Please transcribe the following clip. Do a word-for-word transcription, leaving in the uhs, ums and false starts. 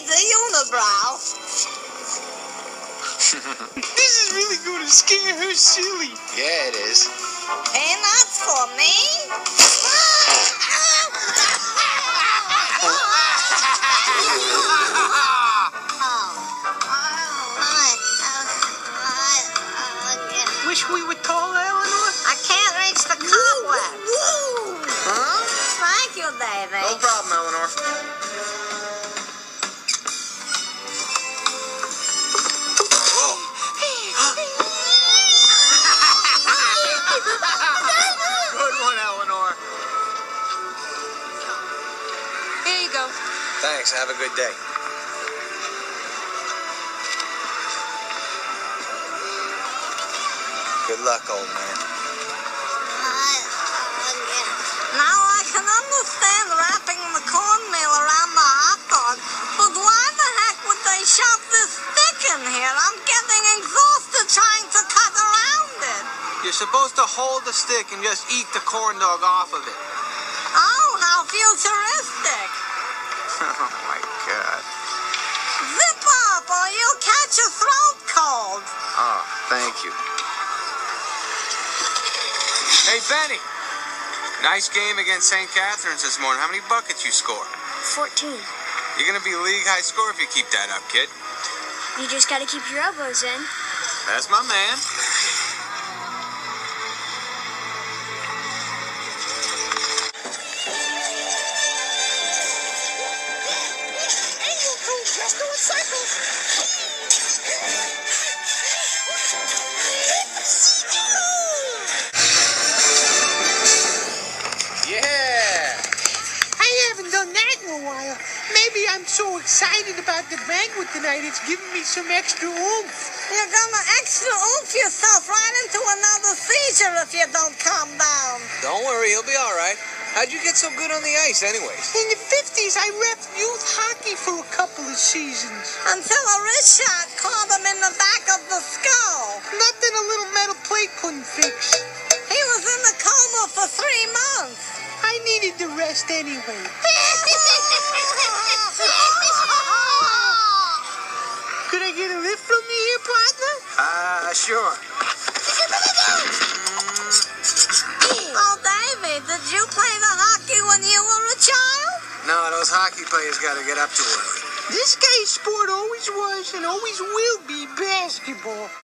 the unibrow. This is really going to scare her silly. Yeah, it is. Peanuts for me? Wish we were tall, Eleanor? I can't reach the cobweb. Huh? Thank you, Davy. No problem, Eleanor. Good one, Eleanor. Here you go. Thanks. Have a good day. Good luck, old man. Now I can understand wrapping the cornmeal around the hot dog, but why the heck would they shove this stick in here? I'm getting exhausted trying to cut around it. You're supposed to hold the stick and just eat the corn dog off of it. Oh, how futuristic. Oh, my God. Zip up or you'll catch a throat cold. Oh, thank you. Hey, Benny. Nice game against Saint Catherine's this morning. How many buckets you score? fourteen. You're going to be league high score if you keep that up, kid. You just gotta keep your elbows in. That's my man. Just doing cycles. Yeah! I haven't done that in a while. Maybe I'm so excited about the banquet tonight, it's giving me some extra oomph. You're gonna extra oomph yourself right into another seizure if you don't calm down. Don't worry, he'll be all right. How'd you get so good on the ice, anyways? In the fifties, I reffed youth hockey for a couple of seasons. Until a wrist shot caught him in the back of the skull. Nothing a little metal plate couldn't fix. He was in a coma for three months. I needed the rest anyway. Could I get a lift from you here, partner? Uh, sure. Oh, Davy, did you play the hockey when you were a child? No, those hockey players gotta get up too early. This guy's sport always was and always will be basketball.